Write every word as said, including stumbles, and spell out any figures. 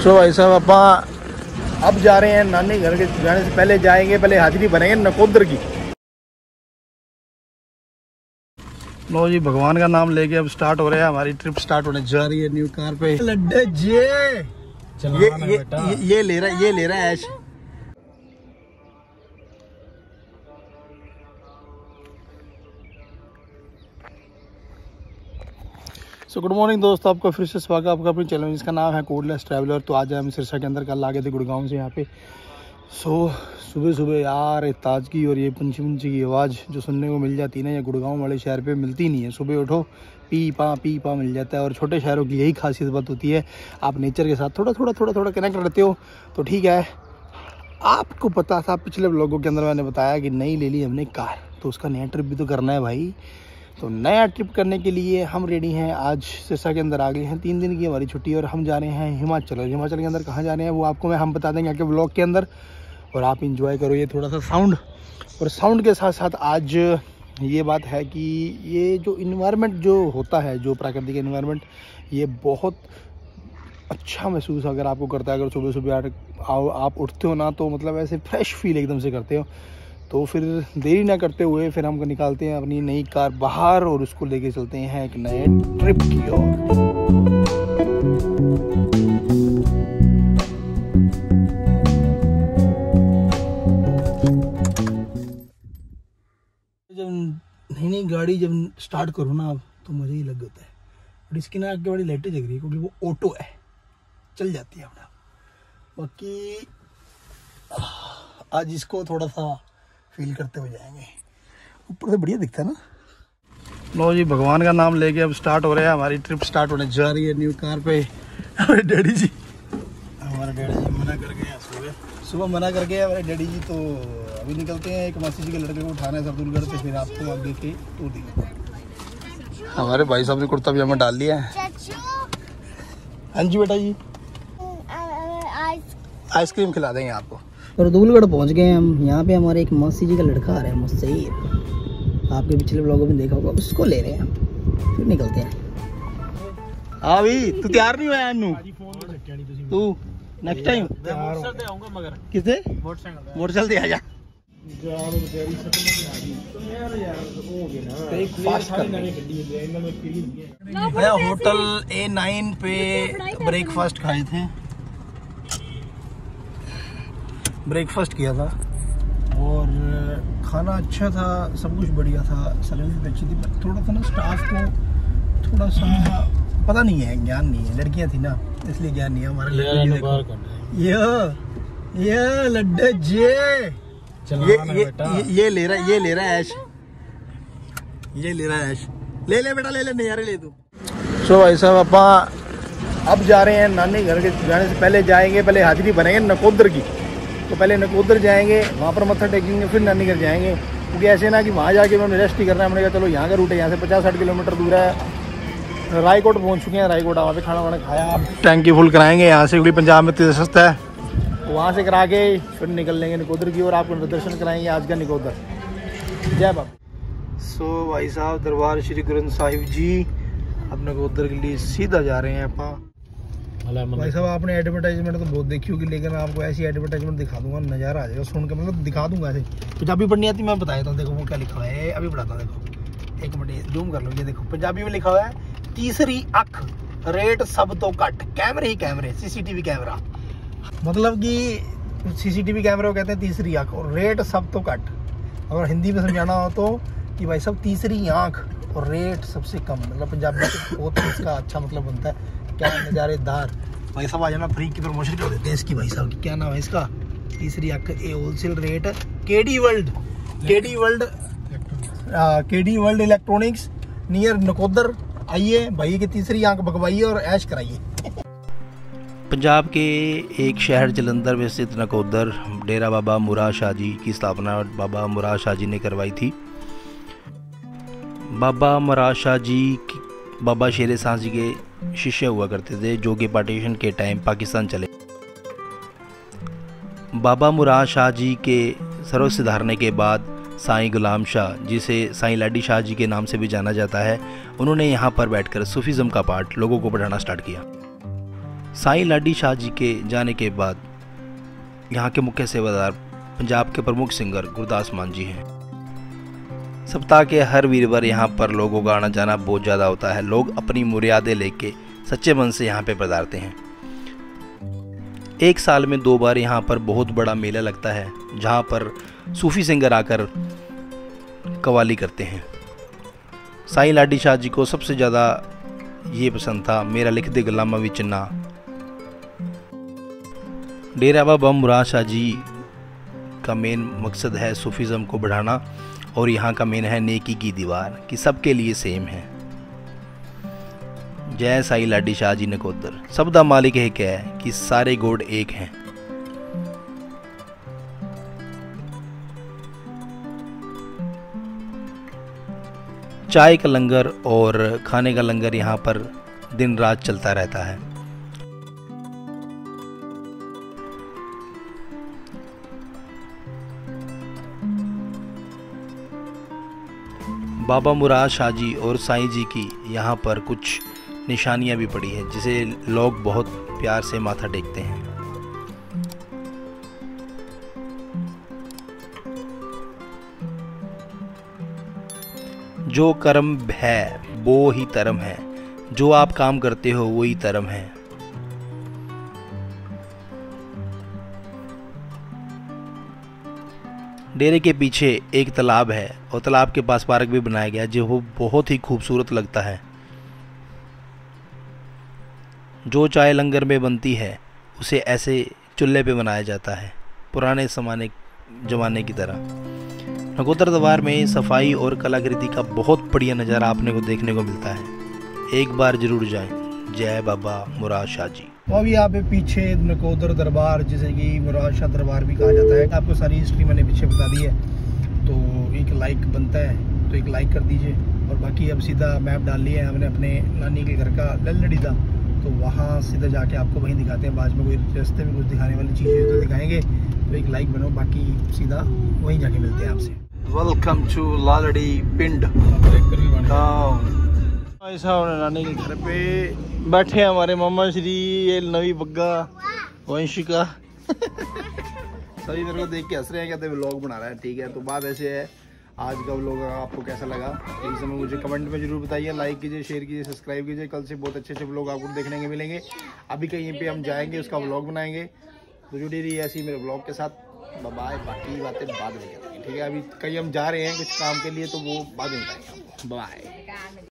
सो भाई साहब आप अब जा रहे हैं नानी घर के जाने से पहले जाएंगे, पहले हाजिरी भरेंगे नकोदर की। लो जी, भगवान का नाम लेके अब स्टार्ट हो रहा है, हमारी ट्रिप स्टार्ट होने जा रही है न्यू कार पे। लड्डे जे ये ये, ये ये ले रहा ये ले रहा है ऐश। सो गुड मॉर्निंग दोस्तों, आपका फिर से स्वागत है आपका अपने चैनल जिसका नाम है कोडलेस ट्रैवलर। तो आज हम सिरसा के अंदर, कल आ गए थे गुड़गांव से यहाँ पे। सो सुबह सुबह यार ताजगी और ये पंछी पंछी की आवाज़ जो सुनने को मिल जाती है ना, ये गुड़गांव वाले शहर पे मिलती नहीं है। सुबह उठो पी पा पी पा मिल जाता है। और छोटे शहरों की यही खासियत बात होती है, आप नेचर के साथ थोड़ा थोड़ा थोड़ा थोड़ा कनेक्ट रहते हो तो ठीक है। आपको पता था पिछले व्लॉगों के अंदर मैंने बताया कि नई ले ली हमने कार, तो उसका नया ट्रिप भी तो करना है भाई। तो नया ट्रिप करने के लिए हम रेडी हैं। आज सिरसा के अंदर आ गए हैं, तीन दिन की हमारी छुट्टी और हम जा रहे हैं हिमाचल। और हिमाचल के अंदर कहाँ जा रहे हैं वो आपको मैं हम बता देंगे आके व्लॉग के अंदर, और आप इंजॉय करो ये थोड़ा सा साउंड। और साउंड के साथ साथ आज ये बात है कि ये जो इन्वायरमेंट जो होता है, जो प्राकृतिक इन्वायरमेंट, ये बहुत अच्छा महसूस अगर आपको करता है। अगर सुबह सुबह आप उठते हो ना, तो मतलब ऐसे फ्रेश फील एकदम से करते हो। तो फिर देरी ना करते हुए फिर हम निकालते हैं अपनी नई कार बाहर और उसको लेके चलते हैं एक नए ट्रिप की ओर। जब नई नई गाड़ी जब स्टार्ट करो ना आप, तो मज़ा ही लग जाता है। और इसकी ना आगे बड़ी लाइटें जग रही है क्योंकि वो ऑटो है, चल जाती है अपना। बाकी आज इसको थोड़ा सा फील करते हुए जाएंगे। ऊपर से बढ़िया दिखता है ना। लो जी, भगवान का नाम लेके अब स्टार्ट हो रहा है, हमारी ट्रिप स्टार्ट होने जा रही है न्यू कार पे। हमारे डैडी जी हमारे डैडी जी मना कर गए हैं, सुबह सुबह मना कर गए हमारे डैडी जी। तो अभी निकलते हैं, एक मासी जी के लड़के को उठाना है सरदुलगढ़ से, फिर आपको आगे के तो दिखाते। हमारे भाई साहब ने कुर्ता पजामा डाल लिया है। हाँ जी बेटा जी, आइसक्रीम खिला देंगे आपको। और दूलगढ़ पहुंच गए हम। यहाँ पे हमारे एक मौसी जी का लड़का आ रहा है, मुस्सईर, आपके पिछले व्लॉगों में देखा होगा, उसको ले रहे हैं हम, फिर निकलते हैं। हाँ भाई, तू तैयार नहीं हुआ अनु? तू नेक्स्ट टाइम किसे मोटरसाइकिल दे आ जा। होटल ए नाइन पे ब्रेकफास्ट खाए थे, ब्रेकफास्ट किया था और खाना अच्छा था, सब कुछ बढ़िया था, सर्विस भी अच्छी थी। पर थोड़ा सा ना स्टाफ को थोड़ा सा पता नहीं है, ज्ञान नहीं है। लड़कियां थी ना, इसलिए ज्ञान नहीं है हमारे। ये ये लड्डे जे ये ये, ये ये ले रहा ये ले रहा है ऐश, ये ले रहा है ऐश। ले ले बेटा ले ले, नजारे ले तू। सो भाई साहब आप अब जा रहे हैं नानी घर के जाने से पहले जाएंगे, पहले हाजिरी भरेंगे नकोदर की। तो पहले नकोदर जाएंगे, वहाँ पर मत्था टेकेंगे, फिर नानी घर जाएंगे। क्योंकि ऐसे ना कि वहाँ जाके उन्होंने रेस्ट ही करना है। हमने कहा चलो यहाँ का रूट है, यहाँ से पचास साठ किलोमीटर दूर है। रायकोट पहुँच चुके हैं, रायकोट वहाँ पे खाना वाना खाया। आप टैंकी फुल कराएंगे यहाँ से, क्योंकि पंजाब में तेज सस्ता है। तो वहाँ से करा के फिर निकल लेंगे नकोदर की, और आपको दर्शन कराएंगे आज का नकोदर। जय बाबा। सो भाई साहब, दरबार श्री गुरु ग्रंथ साहिब जी, अब नकोदर के लिए सीधा जा रहे हैं आप। भाई साहब आपने एडवर्टाइजमेंट तो बहुत देखी होगी, लेकिन मैं आपको ऐसी एडवर्टाइजमेंट दिखा दूंगा, नज़ारा आ जाएगा सुन के। मतलब दिखा दूंगा ऐसे। पंजाबी पढ़नी आती मैं बताया था, देखो वो क्या लिखा हुआ है, अभी पढ़ाता हूँ। देखो एक मिनट जूम कर लो, ये देखो पंजाबी में लिखा हुआ है, तीसरी अख रेट सब तो घट, कैमरे ही कैमरे, सीसीटीवी कैमरा। मतलब कि सीसीटीवी कैमरे को कहते हैं तीसरी आंख, और रेट सब तो घट। अगर हिंदी में समझाना हो तो कि भाई साहब तीसरी आंख और रेट सबसे कम। मतलब पंजाबी में बहुत इसका अच्छा मतलब बनता है, क्या नज़ारेदार। भाई साहब आ जाना, फ्री की प्रमोशन कर देते हैं इसकी। भाई साहब की क्या नाम है इसका? तीसरी अख ए wholesale rate, KD world, KD world KD world electronics near Nakodar. आइए भाई की तीसरी आंख भगवाइए और ऐश कराइए। पंजाब के एक शहर जलंधर में स्थित नकोदर डेरा बाबा मुराद शाह जी की स्थापना बाबा मुराद शाह जी ने करवाई थी। बाबा मुराद शाह जी बाबा शेर शाह जी के शिष्य हुआ करते थे, जो कि पार्टीशन के टाइम पाकिस्तान चले। बाबा मुराद शाह जी के सर्व सिधारने के बाद साईं गुलाम शाह, जिसे साईं लाडी शाह जी के नाम से भी जाना जाता है, उन्होंने यहाँ पर बैठकर सूफीज़म का पाठ लोगों को पढ़ाना स्टार्ट किया। साईं लाडी शाह जी के जाने के बाद यहाँ के मुख्य सेवादार पंजाब के प्रमुख सिंगर गुरदास मान जी हैं। सप्ताह के हर वीरवार यहाँ पर लोगों का आना जाना बहुत ज़्यादा होता है। लोग अपनी मुरादें लेके सच्चे मन से यहाँ पे पधारते हैं। एक साल में दो बार यहाँ पर बहुत बड़ा मेला लगता है, जहाँ पर सूफी सिंगर आकर कव्वाली करते हैं। साईं लाडी शाह जी को सबसे ज़्यादा ये पसंद था, मेरा लिख दे गुलामा विच ना। डेरा बाबा मुराद शाह जी का मेन मकसद है सूफीज़म को बढ़ाना, और यहाँ का मेन है नेकी की दीवार कि सबके लिए सेम है। जय साईं लाडी शाह जी नकोदर, सब दा मालिक है क्या है कि सारे गोड एक हैं। चाय का लंगर और खाने का लंगर यहाँ पर दिन रात चलता रहता है। बाबा मुराद शाह जी और साईं जी की यहाँ पर कुछ निशानियाँ भी पड़ी हैं, जिसे लोग बहुत प्यार से माथा टेकते हैं। जो कर्म है वो ही धर्म है, जो आप काम करते हो वही धर्म है। डेरे के पीछे एक तालाब है और तालाब के पास पार्क भी बनाया गया, जो वो बहुत ही खूबसूरत लगता है। जो चाय लंगर में बनती है उसे ऐसे चूल्हे पे बनाया जाता है, पुराने ज़माने जमाने की तरह। नकोदर दरबार में सफाई और कलाकृति का बहुत बढ़िया नज़ारा आपने को देखने को मिलता है। एक बार जरूर जाएं। जय बाबा मुराद शाह जी। तो अभी यहाँ पे पीछे नकोदर दरबार, जिसे कि मुराद शाह दरबार भी कहा जाता है। आपको सारी हिस्ट्री मैंने पीछे बता दी है, तो एक लाइक बनता है तो एक लाइक कर दीजिए। और बाकी अब सीधा मैप डाल लिया है हमने अपने नानी के घर का ललड़ी था, तो वहाँ सीधा जाके आपको वहीं दिखाते हैं। बाद में कोई रास्ते में कुछ दिखाने वाली चीज़ें तो दिखाएंगे, तो एक लाइक बनो, बाकी सीधा वहीं जाके मिलते हैं आपसे। वेलकम टू लालड़ी पिंड। ऐसा नानी के घर पे बैठे हमारे मामा श्री, ये नवी बग्गा वंशिका सभी मेरे को देख के हंस रहे हैं, कहते हैं व्लॉग बना रहा है। ठीक है, तो बात ऐसे है, आज का व्लॉग आपको कैसा लगा इस समय मुझे कमेंट में जरूर बताइए। लाइक कीजिए, शेयर कीजिए, सब्सक्राइब कीजिए। कल से बहुत अच्छे अच्छे व्लॉग आपको देखने के मिलेंगे। अभी कहीं पे हम जाएंगे, उसका व्लॉग बनाएंगे, तो जुड़ी रही ऐसी मेरे व्लॉग के साथ। बाय, बाकी बातें बाद में करेंगे। ठीक है, अभी कहीं हम जा रहे हैं कुछ काम के लिए, तो वो बाद में बताएंगे। बाय।